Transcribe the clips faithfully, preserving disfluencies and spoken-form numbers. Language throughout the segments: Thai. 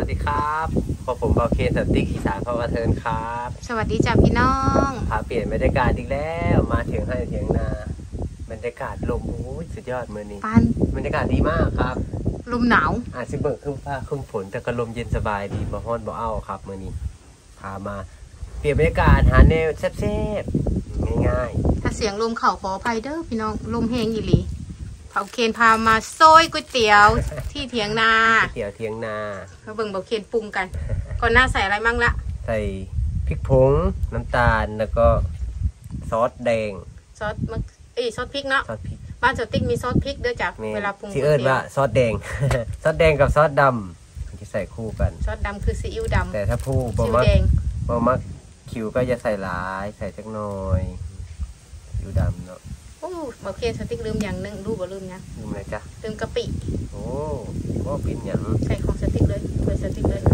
ดีครับพอผมเบาเคนสติ๊กอีสานพาวเทิร์นครับสวัสดีจ้าพี่น้องพาเปลี่ยนบรรยากาศอีกแล้วมาเถียงให้เถียงนาบรรยากาศลมโอ้ยสุดยอดมือนี้บรรยากาศดีมากครับลมหนาวอาจจะเบิกขึ้นฟ้าขึ้นฝนแต่ก็ลมเย็นสบายดีบ่ฮ้อนบ่เอ้าครับมือนี้พามาเปลี่ยนบรรยากาศหาแนวแซ่บๆง่ายๆถ้าเสียงลมเข่าขออภัยเด้อพี่น้องลมแห้งอีหลีเผาเคนพามาโซ่ก๋วยเตี๋ยวที่เถียงนาก๋วยเตี๋ยวเถียงนามาเบิ่งเบาเคนปรุงกันก่อนหน้าใส่อะไรมั่งละใส่พริกผงน้ำตาลแล้วก็ซอสแดงซอสมะเอ้ยซอสพริกเนาะซอสพริกบ้านสติ๊กมีซอสพริกด้วยจ้ะเวลาปรุงที่เอิ้นว่าซอสแดง ซอสแดงกับซอสดำที่ใส่คู่กันซอสดำคือซีอิ๊วดำแต่ถ้าผู้บะมักบะมักคิวก็จะใส่หลายใส่จักหน่อยซีอิ๊วดำเนาะโอ้เบาเคนสติ๊กลืมอย่างหนึ่งดูบ่ลืมนะลืมอะไรจ๊ะลืมกะปิโอ้ก็ปิ่นอย่างใส่ของสติ๊กเลยถ้วยสติ๊กเลย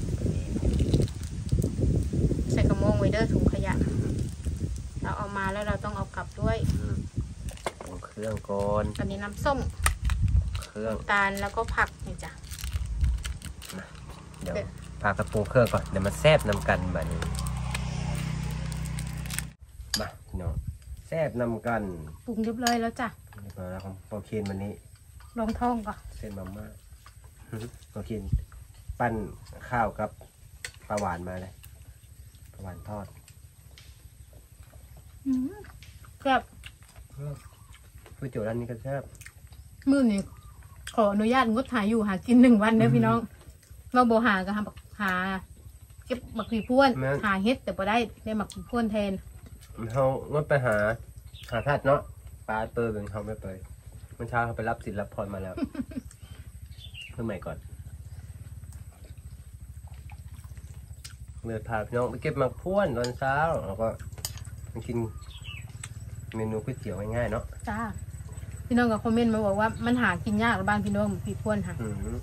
ใส่กระมงไว้เด้อถุงขยะเราเอามาแล้วเราต้องเอากลับด้วยปรุงเครื่องก่อนอันนี้น้ำส้มเครื่องตาลแล้วก็ผักนี่จ้ะเดี๋ยวพากระปรุงเครื่องก่อนเดี๋ยวมาแซ่บนำกันแบบนี้มาพี่น้องแซ่บนำกันปรุงเรียบร้อยแล้วจ้ะเรียบร้อยแล้วของปอเคนวันนี้ลองท้องก่อนเส้นมาม่าปอเคนปั้นข้าวกับปลาหวานมาเลยปลาหวานทอดแซ่บก๋วยเตี๋ยวร้านนี้ก็แซ่บมื้อนี้ขออนุญาตงดหาอยู่หากินหนึ่งวันเด้อพี่น้องเราโบหาก็หาหาเก็บหมักผีพ่วนหาเฮ็ดแต่พอได้ได้หมักผีพ่วนแทนเขางดไปหาหาธาตุเนาะปลาเปิดเป็นเขาไม่เปิดเมื่อเช้าเขาไปรับสินรับพรมาแล้วเพื่อใหม่ก่อนเลยพาพี่น้องไปเก็บหมักพ่วนตอนเช้าแล้วก็มากินเมนูก๋วยเตี๋ยวง่ายๆเนาะจ้าพี่น้องก็คอมเมนต์มาบอกว่ามันหากินยากหรือบ้านพี่น้องผีพ่วนค่ะ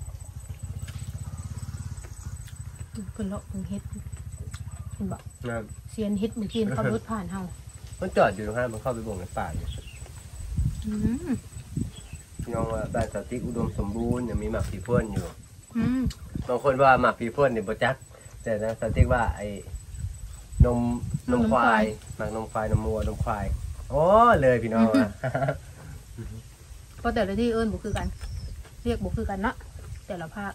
คนเลาะคนเฮ็ดเห็นบอกเซียนเฮ็ดเมื่อกี้เขารถผ่านเฮามันจอดอยู่ตรงนั้นมันเข้าไปบ่งในป่าอยู่พี่น้องว่าบ้านสติ๊กอุดมสมบูรณ์ยังมีหมักผีพ่นอยู่บางคนว่าหมักผีพ่นเนี่ยโบจักแต่นะสติ๊กว่าไอ้นมนมควายหมักนมควายนมวัวนมควายโอ้เลยพี่น้องอ่ะเพราะแต่ละที่เอิญบุคือกันเรียกบุคือกันเนาะแต่ละภาค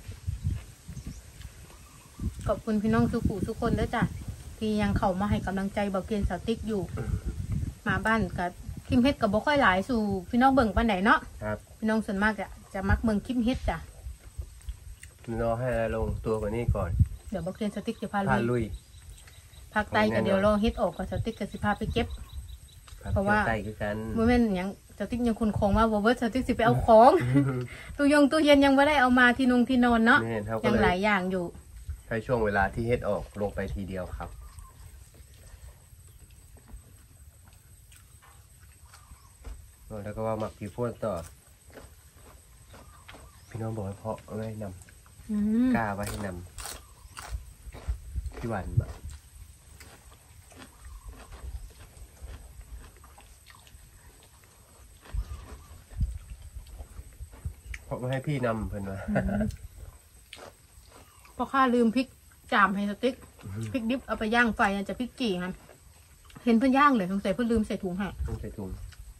ขอบคุณพี่น้องทุกผู้ทุกคนด้วยจ้ะที่ยังเข้ามาให้กำลังใจเบาเคนสติ๊กอยู่มาบ้านกับคิมเฮ็ดกับบ่ค่อยหลายสู่พี่น้องเบิ่งปานไหนเนาะพี่น้องส่วนมากจะจะมักเบิ่งคิมเฮ็ดจ้ะรอให้ลงตัวกว่านี้ก่อนเดี๋ยวเบาเคนสติ๊กจะพาลุยภาคใต้ก็เดี๋ยวรอเฮ็ดออกกับสติ๊กกับสิพาไปเก็บเพราะว่าเมื่อแม่นยังสติ๊กยังคนของมาบ่เบิดสติ๊กสิไปเอาของตู้ยงตู้เย็นยังไม่ได้เอามาที่นงที่นอนเนาะยังหลายอย่างอยู่ใช้ช่วงเวลาที่เฮ็ดออกลงไปทีเดียวครับแล้วก็ว่าหมักผีพ่นต่อพี่น้องบอกให้เพาะเอาไว้นำกล้าไว้ให้นำพี่หวานแบบเพาะมาให้พี่นำเพื่อนว่าพอข้าลืมพริกจามให้สติ๊กพริกดิบเอาไปย่างไฟจะพริกกี่ครับเห็นเพื่อนย่างเลยสงสัยเพื่อนลืมใส่ถุงให้ต้องใส่ถุง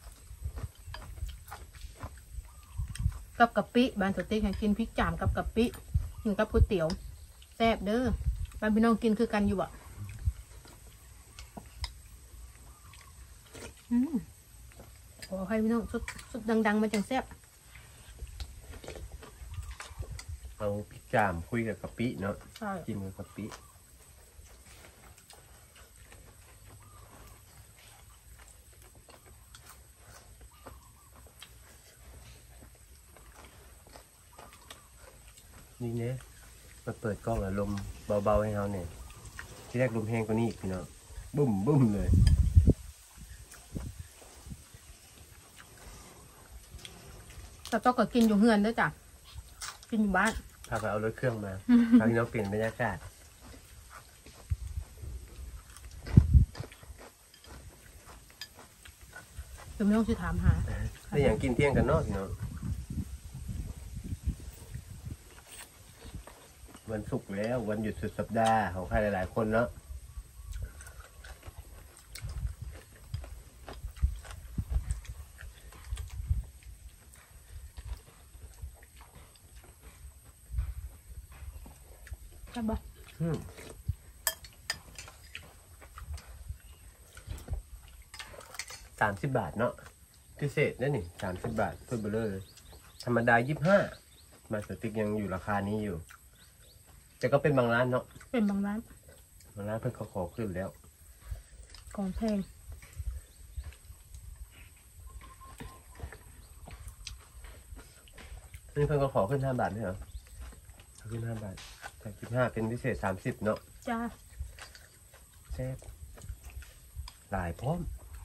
กับกะปิบ้านสติ๊กให้กินพริกจามกับกะปิกินกับก๋วยเตี๋ยวแซ่บเด้อบ้านพี่น้องกินคือกันอยู่อ่ะขอให้พี่น้องสุดสุดดังๆมาจังแซ่บเอาพริกจามคุยกับกะปิเนาะกินกับกะปินี่เนี่ยมาเปิดกล้องแล้วลมเบาๆให้เขาเนี่ยที่แรกลมแห้งกว่านี้พี่น้องบุ้มบุ้มเลยแต่ต้องก็กินอยู่เฮือนด้วยจ้ะกินอยู่บ้านพาไปเอารถเครื่องมาพาพี่น้องเปลี่ยนบรรยากาศเดี๋ยวไม่ต้องสิถามหาได้อย่างกินเที่ยงกันเนาะพี่น้อง ววันศุกร์แล้ววันหยุดสุดสัปดาห์ของใครหลายๆคนเนาะใช่ปะสามสิบบาทเนาะพิเศษนั่นนี่สามสิบบาทถ้วยเบลเลอร์เลยธรรมดายี่สิบห้ามาสติ๊กยังอยู่ราคานี้อยู่แต่ก็เป็นบางร้านเนาะเป็นบางร้านบางร้านเพิ่งเขาขอขึ้นแล้วของแพงนี่เพิ่งเขาขอขึ้นห้าบาทไหมเหรอขึ้นห้าบาทจากสิบห้าเป็นพิเศษสามสิบเนาะจ้าแซ่บหลายพร้อม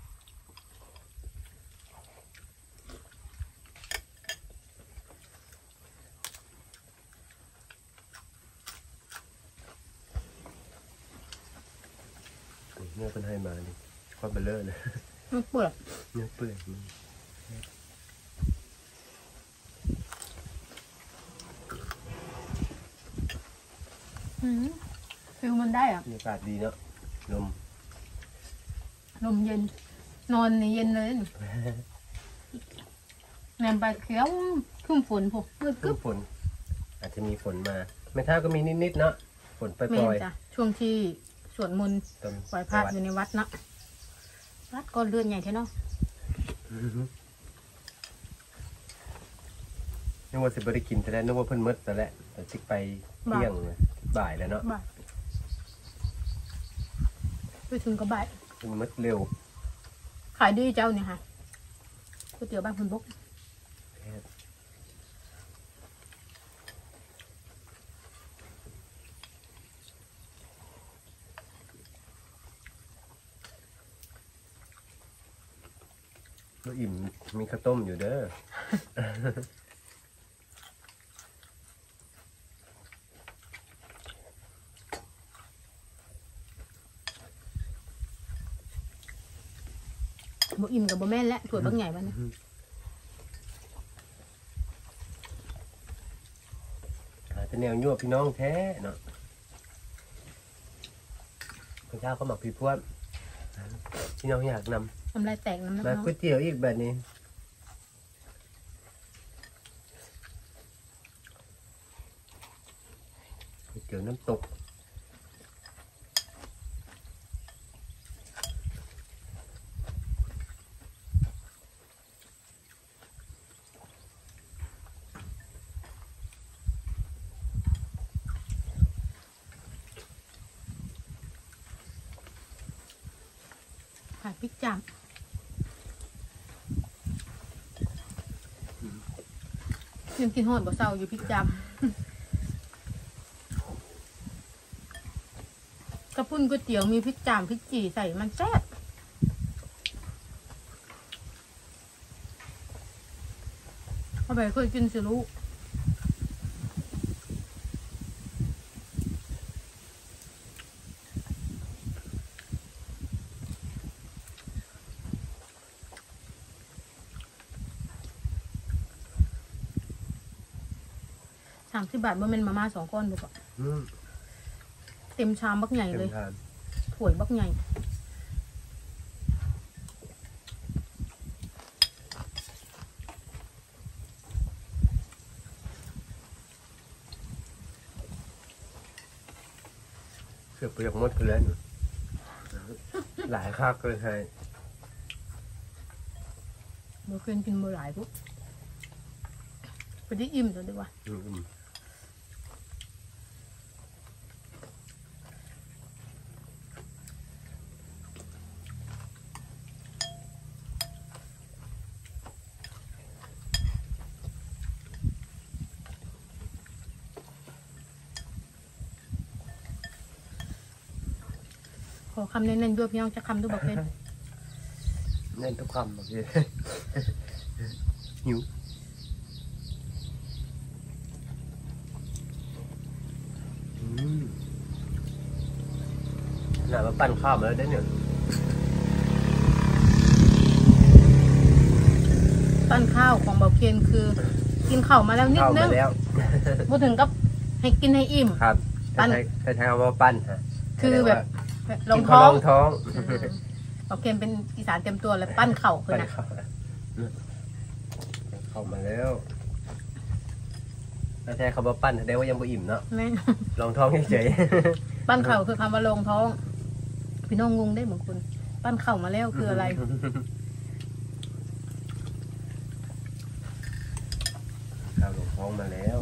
เนื้อเป็นให้มาดิควาเบลเลอร์เลยเนื้อเปื่อยเนื้อเปื่อยอืมฟิลมันได้อ่ะบรรยากาศดีเนาะลมลมเย็นนอนนี่เย็นเลยแนมไปเขียวขึ้นฝนพวกมืดกึ๊บฝนอาจจะมีฝนมาไม่ท้าก็มีนิดๆเนาะฝนปล่อยๆช่วงที่สวดมนต์ไหว้พระอยู่ในวัดเนาะวัดก็เลื่อนใหญ่ใช่เนาะนึกว่าสิบได้กินแต่แล้วนึกว่าเพิ่นมืดแต่แล้วแต่ชิกไปเที่ยงบ่ายแล้วเนาะไปถึงก็บ่ายมันมืดเร็วขายดีเจ้าเนี่ยค่ะก๋วยเตี๋ยวบ้านคุณบกก็อิ่มมีข้าวต้มอยู่เด้อบ่อิ่มกับบ่แม่นและถั่วบักใหญ่บ้านนะจะแนวยั่วพี่น้องแท้เนาะพระเจ้าก็หมักพี่พวดพี่น้องอยากนำทำลายแตกน้ำน้ำมาก๋วยเตี๋ยวอีกแบบนี้ก๋วยเตี๋ยวน้ำตกผัดพริกจามยังกินหอดบ่เศร้าอยู่พริกจามกระพุ่นก๋วยเตี๋ยวมีพริกจามพริกจี่ใส่มันแซ่บเอาไปเคยกินสิรู้สามสิบบาทเมื่อมันมาม่าสองก้อนดูก่อนเต็มชามบักใหญ่เลยถ้วยบักใหญ่เสือเปลือกมดเกลือนหลายคาเกินให้เมื่อคืนกินเมื่อหลายปุ๊บไปที่อิ่มตัวดีกว่าขอคำเน้นๆด้วยพี่น้องจะคำด้วยบอกเลยเน้นทุกคำบอกเลยหิวหนามาปั้นข้าวมาแล้วได้เนี่ยปั้นข้าวของเบาเคียนคือกินข้าวมาแล้วนิดนึงบ่ถึงกับให้กินให้อิ่มครับถ้าใช้ถ้าใช้คำว่าปั้นฮะคือแบบลงกินท้องลงท้องโอเคเป็นอีสานเต็มตัวเลยปั้นเข่าคือปั้นนะเข้าเข้ามาแล้วถ้าใช้คำว่าปั้นแสดงว่ายังบ่อิ่มเนาะแม่ลงท้องเฉยปั้นเข่าคือคำว่าลงท้อง พี่น้องงงได้เหมือนคุณปั้นเข่ามาแล้วคืออะไรข้าวลงท้องมาแล้ว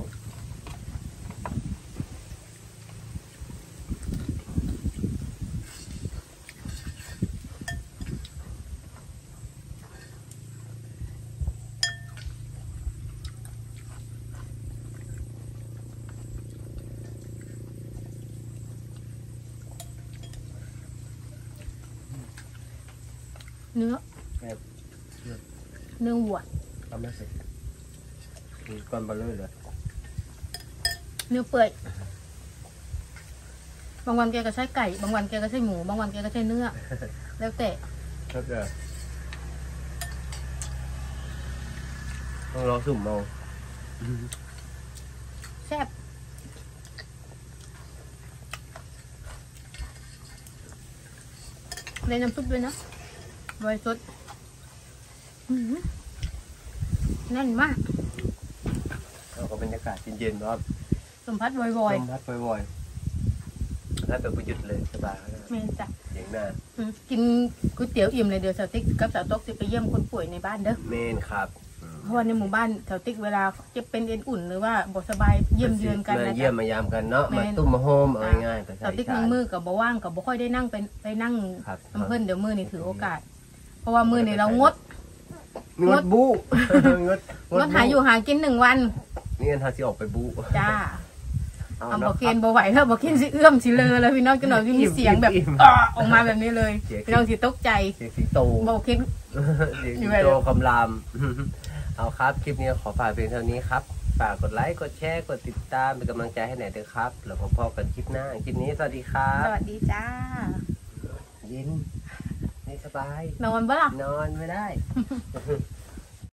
เนื้อแบบเนื้อวัวทำไม่เสร็จมีก้อนเบลเลอร์เลยเนื้อเปื่อยบางวันแกก็ใช้ไก่ บางวันแกก็ใช้หมู บางวันแกก็ใช้เนื้อ แล้วแต่ครับเด้อต้องรอสุ่มเอาแซ่บในน้ำซุปด้วยนะบริสุทธิ์อื้อหือแน่นมากแล้วก็บรรยากาศเย็นๆครับสมพัดบ่อยลมพัดบ่อยๆแล้วแบบประยุทธ์เลยสบายๆเมนจ้ะเสียงหน้าอืมกินก๋วยเตี๋ยวอิ่มเลยเดี๋ยวสาวติ๊กกับสาวต๊กจะไปเยี่ยมคนป่วยในบ้านเด้อเมนครับอืมเพราะว่าในหมู่บ้านสาวติ๊กเวลาจะเป็นเอ็นอุ่นหรือว่าบ่สบายเยี่ยมเยือนกันมานะเยี่ยจ๊ะมมายามกันเนาะแม่มาน ตุ้มมาโฮมเอาง่ายๆภาษาสาวอีติ๊กสามืนอมือกับบ่ว่างกับบ่ค่อยได้นั่งไปไปนั่งครับน้ำเพิ่นเดี๋ยวมือนี่ถือโอกาส เพราะว่ามือนี่เรางดงดบู๊ งดงดหาอยู่หากินหนึ่งวันนี่อันทาสิออกไปบู๊จ้าเอาเอาบอเนาะกเคนบ่ไหวแล้วบอกเคนสิเอื้อมสิเลอแล้วพี่น้องจะหน่อยมีเสียงแบบอิ่มอ้อออกมาแบบนี้เลยเสียงพี่น้องสิตกใจเสียงสิงโตบอกเคนเสียงอสิยู่งไงโตคำราม เอาครับ คลิปนี้ขอฝากเพียงเท่านี้ครับ ฝากกดไลค์ กดแชร์ กดติดตาม เป็นกำลังใจให้หน่อยด้วยครับ แล้วพบกันคลิปหน้า คลิปนี้สวัสดีครัสบวัสดีจ้ายินนี่สบายนอนปะล่ะนอนไม่ได้